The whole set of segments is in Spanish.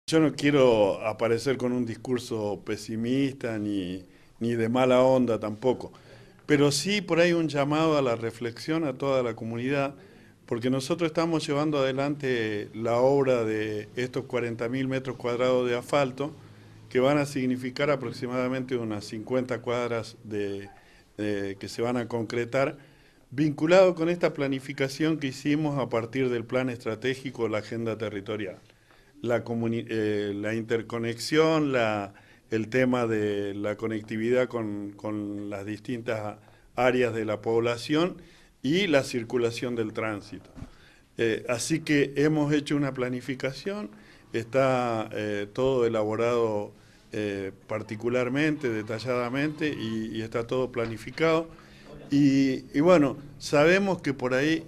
Yo no quiero aparecer con un discurso pesimista ni de mala onda tampoco, pero sí por ahí un llamado a la reflexión a toda la comunidad, porque nosotros estamos llevando adelante la obra de estos 40.000 metros cuadrados de asfalto, que van a significar aproximadamente unas 50 cuadras que se van a concretar, vinculado con esta planificación que hicimos a partir del plan estratégico de la agenda territorial. La interconexión, el tema de la conectividad con las distintas áreas de la población y la circulación del tránsito. Así que hemos hecho una planificación, está todo elaborado particularmente, detalladamente, y está todo planificado. Y bueno, sabemos que por ahí,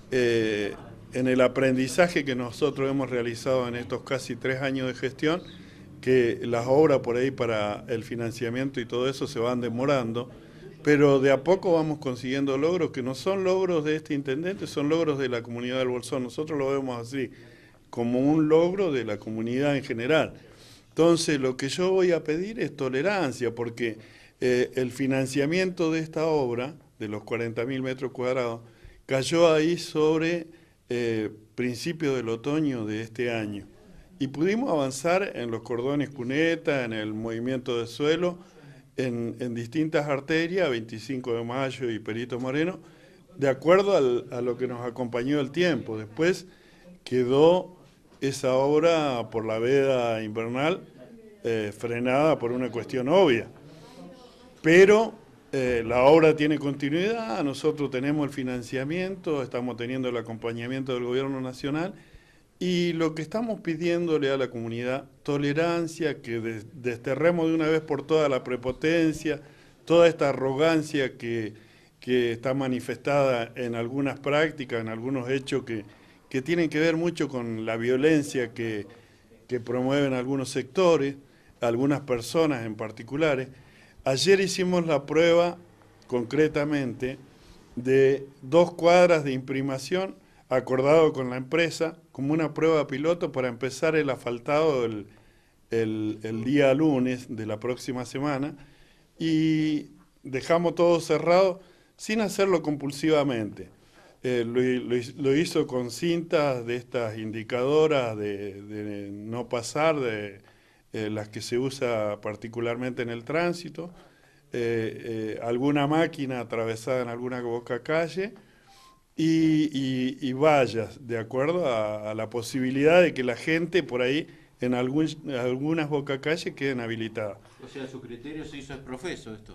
en el aprendizaje que nosotros hemos realizado en estos casi 3 años de gestión, que las obras por ahí para el financiamiento y todo eso se van demorando, pero de a poco vamos consiguiendo logros que no son logros de este intendente, son logros de la comunidad del Bolsón. Nosotros lo vemos así, como un logro de la comunidad en general. Entonces, lo que yo voy a pedir es tolerancia, porque el financiamiento de esta obra, de los 40.000 metros cuadrados, cayó ahí sobre principios del otoño de este año. Y pudimos avanzar en los cordones cuneta, en el movimiento de suelo, en distintas arterias, 25 de Mayo y Perito Moreno, de acuerdo a lo que nos acompañó el tiempo. Después quedó esa obra por la veda invernal frenada por una cuestión obvia. Pero la obra tiene continuidad, nosotros tenemos el financiamiento, estamos teniendo el acompañamiento del gobierno nacional, y lo que estamos pidiéndole a la comunidad, tolerancia, que desterremos de una vez por todas la prepotencia, toda esta arrogancia que está manifestada en algunas prácticas, en algunos hechos que tienen que ver mucho con la violencia que promueven algunos sectores, algunas personas en particulares. Ayer hicimos la prueba, concretamente, de 2 cuadras de imprimación acordado con la empresa como una prueba piloto para empezar el asfaltado el día lunes de la próxima semana, y dejamos todo cerrado sin hacerlo compulsivamente. Lo hizo con cintas de estas indicadoras de no pasar, las que se usa particularmente en el tránsito, alguna máquina atravesada en alguna boca calle, y vallas, de acuerdo a la posibilidad de que la gente por ahí en algunas bocacalles queden habilitadas. O sea, su criterio se hizo exprofeso esto.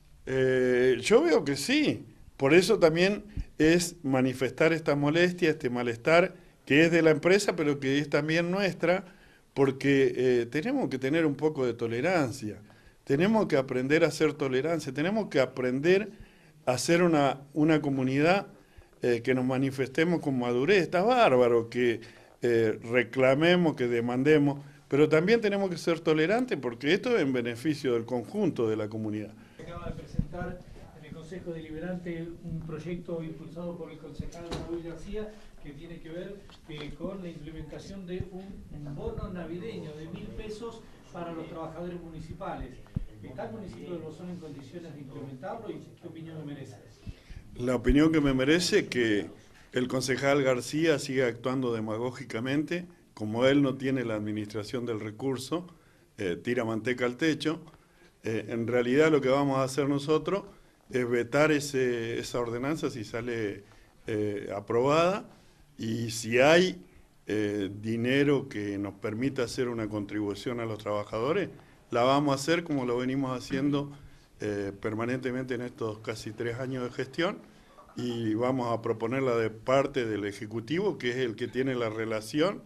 Yo veo que sí, por eso también es manifestar esta molestia, este malestar que es de la empresa, pero que es también nuestra, porque tenemos que tener un poco de tolerancia, tenemos que aprender a hacer tolerancia, tenemos que aprender a ser una comunidad que nos manifestemos con madurez. Está bárbaro que reclamemos, que demandemos, pero también tenemos que ser tolerantes, porque esto es en beneficio del conjunto de la comunidad. Acaba de presentar en el Consejo Deliberante un proyecto impulsado por el concejal Raúl García, que tiene que ver con la implementación de un bono navideño de 1.000 pesos para los trabajadores municipales. ¿Está el municipio de Bolsón en condiciones de implementarlo y qué opinión me merece? La opinión que me merece es que el concejal García siga actuando demagógicamente, como él no tiene la administración del recurso, tira manteca al techo. En realidad lo que vamos a hacer nosotros es vetar esa ordenanza si sale aprobada, y si hay dinero que nos permita hacer una contribución a los trabajadores, la vamos a hacer como lo venimos haciendo permanentemente en estos casi 3 años de gestión, y vamos a proponerla de parte del Ejecutivo, que es el que tiene la relación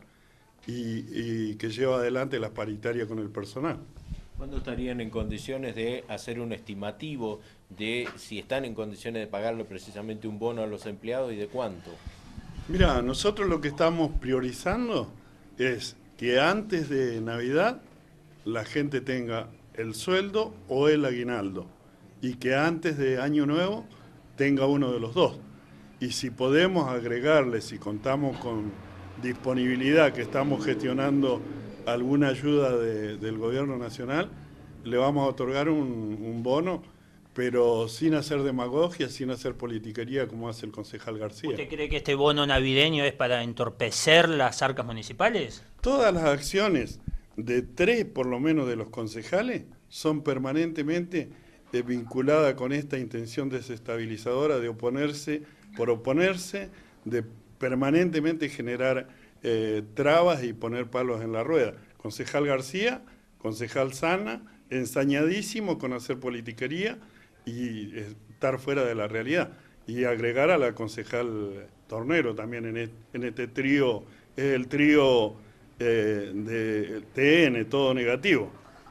y que lleva adelante las paritarias con el personal. ¿Cuándo estarían en condiciones de hacer un estimativo de si están en condiciones de pagarle precisamente un bono a los empleados y de cuánto? Mira, nosotros lo que estamos priorizando es que antes de Navidad la gente tenga el sueldo o el aguinaldo, y que antes de Año Nuevo tenga uno de los dos. Y si podemos agregarle, si contamos con disponibilidad, que estamos gestionando alguna ayuda del gobierno nacional, le vamos a otorgar un bono, pero sin hacer demagogia, sin hacer politiquería como hace el concejal García. ¿Usted cree que este bono navideño es para entorpecer las arcas municipales? Todas las acciones de 3 por lo menos de los concejales son permanentemente vinculadas con esta intención desestabilizadora de oponerse por oponerse, de permanentemente generar trabas y poner palos en la rueda. Concejal García, concejal Sana, ensañadísimo con hacer politiquería y estar fuera de la realidad. Y agregar a la concejal Tornero también en este trío, es el trío de TN, todo negativo.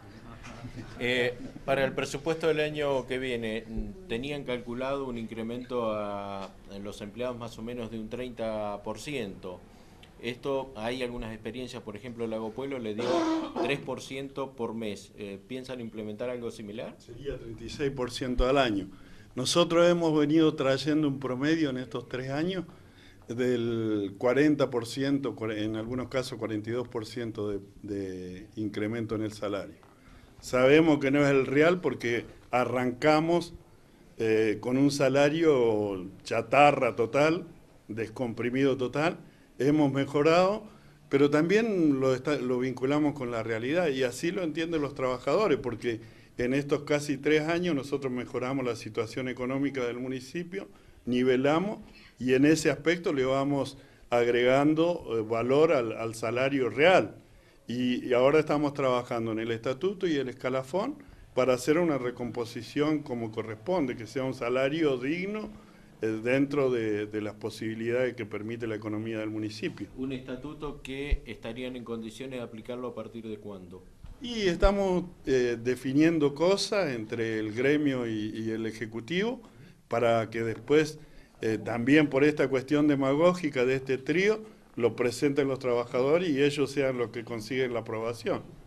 Para el presupuesto del año que viene, ¿tenían calculado un incremento a los empleados más o menos de un 30%? Esto, hay algunas experiencias, por ejemplo, Lago Pueblo le dio 3% por mes. ¿Piensan implementar algo similar? Sería 36% al año. Nosotros hemos venido trayendo un promedio en estos 3 años del 40%, en algunos casos 42% de incremento en el salario. Sabemos que no es el real porque arrancamos con un salario chatarra total, descomprimido total. Hemos mejorado, pero también lo vinculamos con la realidad y así lo entienden los trabajadores, porque en estos casi 3 años nosotros mejoramos la situación económica del municipio, nivelamos y en ese aspecto le vamos agregando valor al salario real. Y ahora estamos trabajando en el estatuto y el escalafón para hacer una recomposición como corresponde, que sea un salario digno dentro de las posibilidades que permite la economía del municipio. ¿Un estatuto que estarían en condiciones de aplicarlo a partir de cuándo? Y estamos definiendo cosas entre el gremio y el Ejecutivo para que después, también por esta cuestión demagógica de este trío, lo presenten los trabajadores y ellos sean los que consiguen la aprobación.